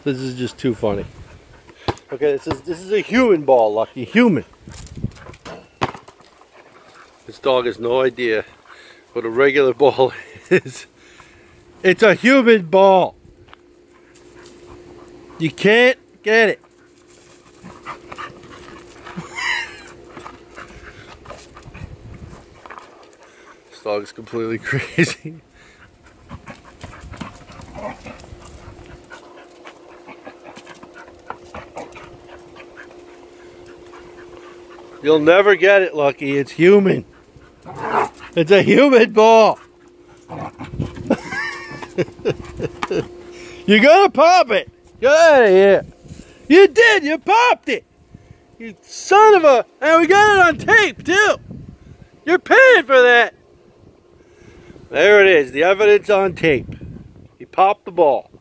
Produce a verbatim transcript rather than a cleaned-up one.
This is just too funny. Okay, this is this is a human ball, Lucky. Human. This dog has no idea what a regular ball is. It's a human ball. You can't get it. This dog is completely crazy. You'll never get it, Lucky. It's human. It's a human ball. You're gonna pop it. Get out of here. You did. You popped it. You son of a... And we got it on tape, too. You're paying for that. There it is. The evidence on tape. He popped the ball.